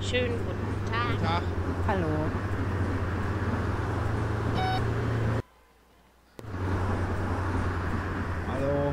Schönen guten Tag. Guten Tag. Hallo. Hallo.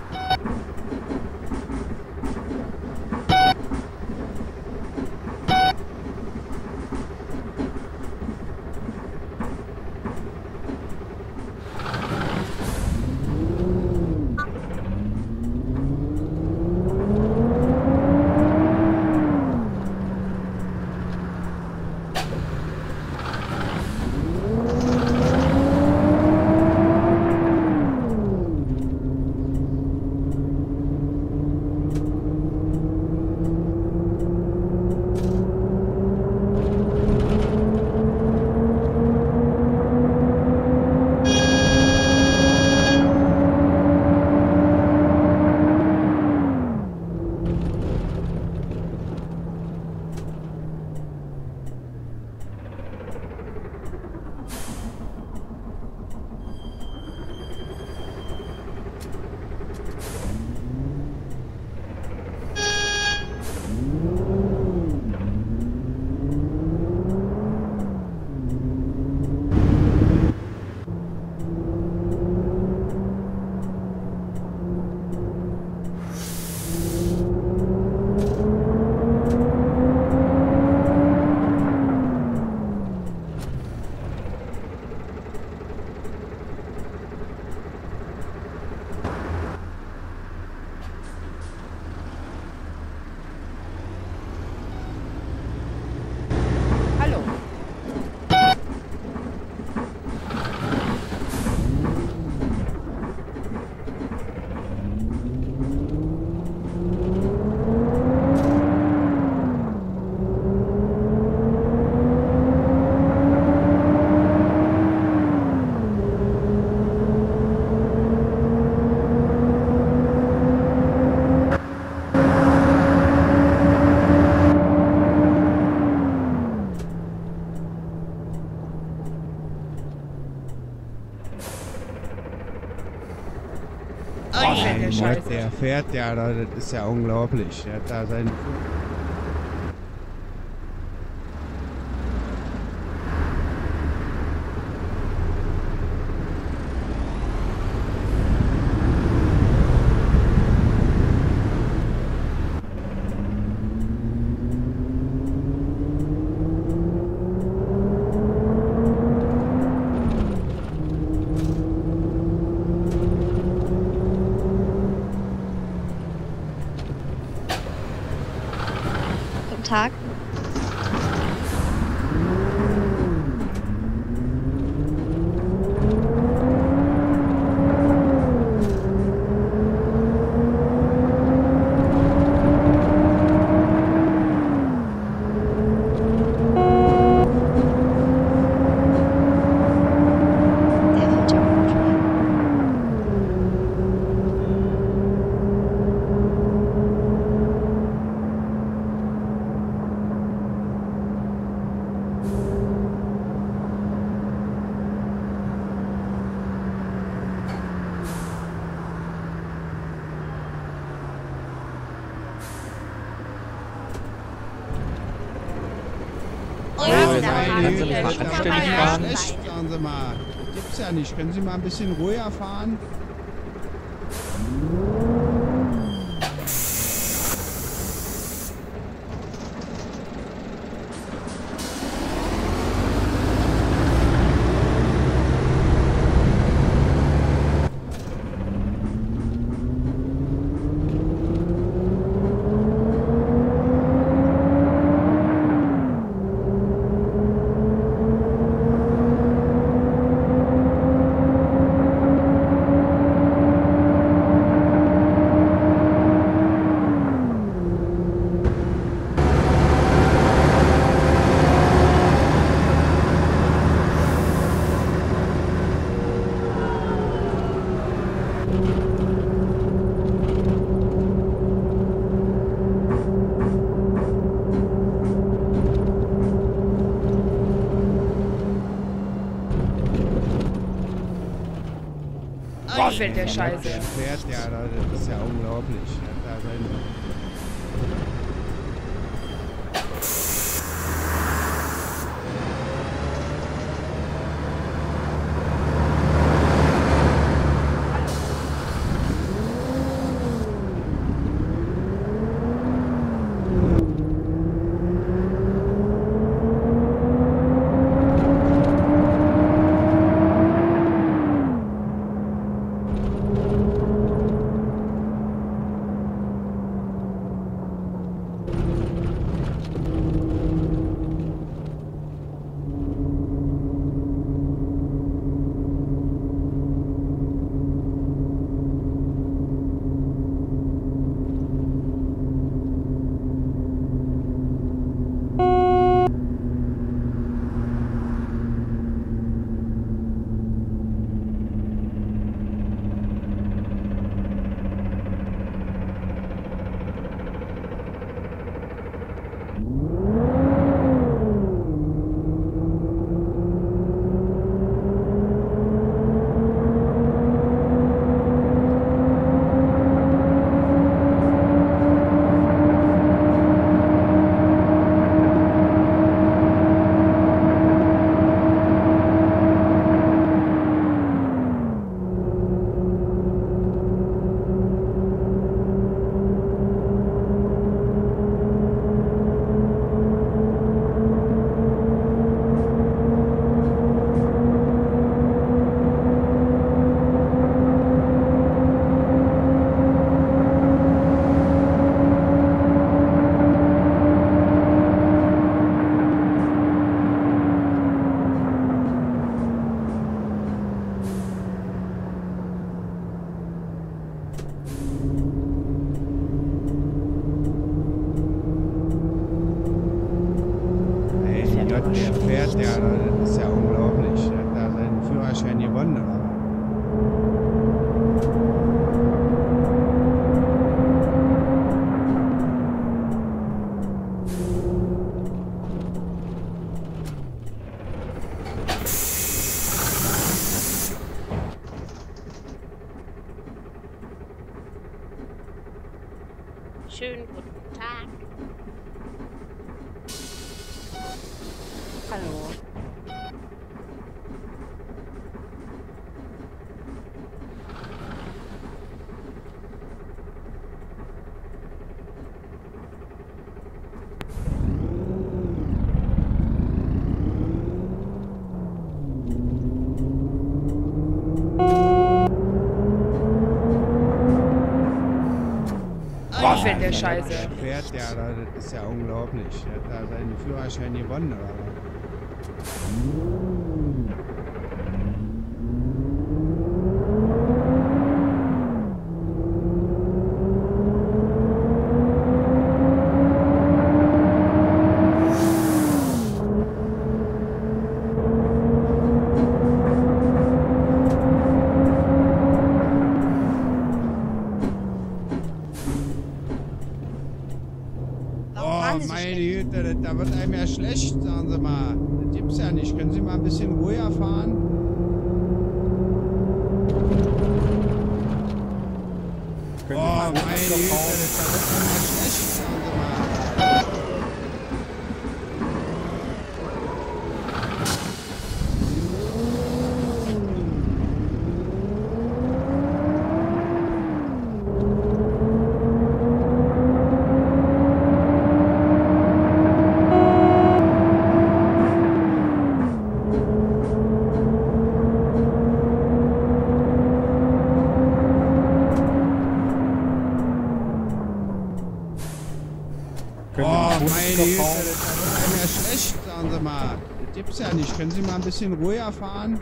Hallo. Mein Gott, der fährt ja, das ist ja unglaublich. Der hat da seinen... Guten Tag. Der fährt ja auch schon. Können Sie Sie mal anständig fahren? Echt, sagen Sie mal. Das gibt's ja nicht. Können Sie mal ein bisschen ruhiger fahren? Oh, ich will der Scheiße. Der fährt ja, das ist ja unglaublich. Der hat da seinen... schönen guten Tag. Hallo. Was denn der Scheiße? Der fährt ja, das ist ja unglaublich. Der hat da seinen Führerschein gewonnen, oder was? Meine Güte, da wird einem ja schlecht, sagen Sie mal. Das gibt's ja nicht. Können Sie mal ein bisschen ruhiger fahren? Oh, meine Güte, da wird einem ja schlecht, sagen Sie mal. Oh, meine Güte, das wird einem ja schlecht, sagen Sie mal. Das gibt's ja nicht. Können Sie mal ein bisschen ruhiger fahren?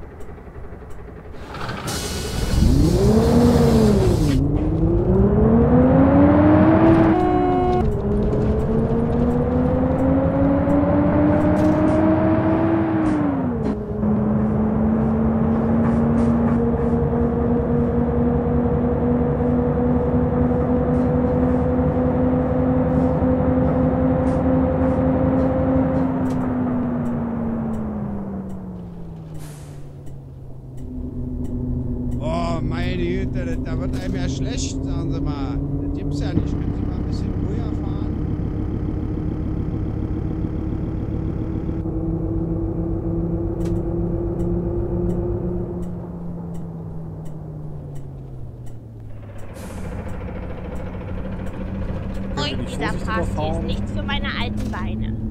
Oh, meine Güte, da wird einem ja schlecht, sagen Sie mal. Das gibt's ja nicht. Können Sie mal ein bisschen ruhiger fahren? Ui, dieser Fahrstil ist nicht für meine alten Beine.